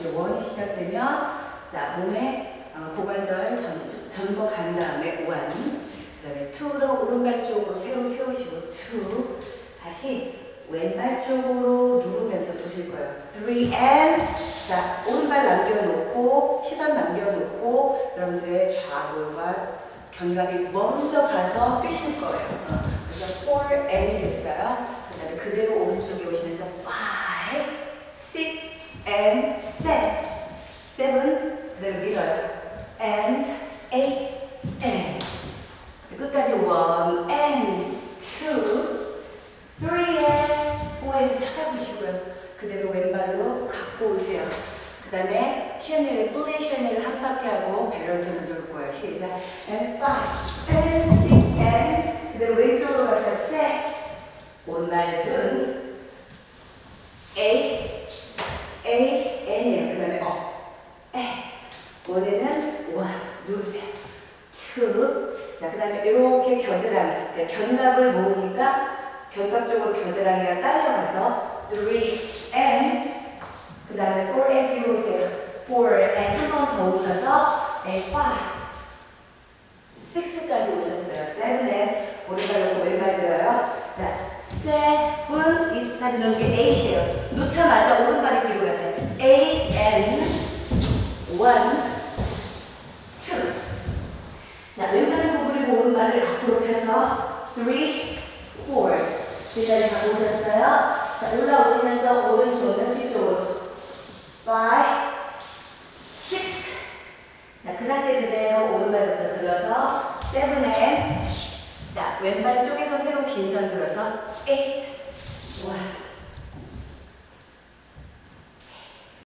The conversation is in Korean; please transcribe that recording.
이제 1이 시작되면 자 몸에 고관절 전거 간 다음에 1, 그 다음에 2로 오른발 쪽으로 새로 세우시고 2, 다시 왼발 쪽으로 누르면서 도실 거예요. 3 and 자 오른발 남겨놓고 시선 남겨놓고 여러분들의 좌골과 견갑이 먼저 가서 뛰실 거예요. 그래서 4 and이 됐어요. 그 다음에 그대로 오른쪽에 오시면서 5, 6 and 7, 7 그대로 밀어요. and 8 and 끝까지 1 and 2 3 and 4 and 쳐다보시고요. 그대로 왼발로 갖고 오세요. 그 다음에 쉐넬, 플레이 쉐넬을 한 바퀴 하고 배럴턴을 누를 거예요. 시작. and 5 and 6 and 그대로 왼쪽으로 가서 셋. 오른발은 A, N이에요. 그 다음에 원에는 1 누르세요. 2. 자, 그 다음에 이렇게 겨드랑이, 견갑을 모으니까 견갑 쪽으로 겨드랑이가 딸려가서 3 and 그 다음에 4 and 뒤로 오세요. 4 and 한 번 더 오셔서 and 5, 6까지 오셨어요. 7 and 오른발 놓고 왼발 들어요. 자, 7 일단 여기 8이에요. 놓자마자 오른발이 뒤로 가세요. 8 and 1, 2. 자, 왼발을 구부리고 오른발을 앞으로 펴서 3, 4. 뒷다리 다 오셨어요. 자, 올라오시면서 오른손은 뒤쪽으로 5, 6. 자, 그 상태 그대로 오른발부터 들어서 7 and 자, 왼발 쪽에서 새로 긴 선 들어서 8.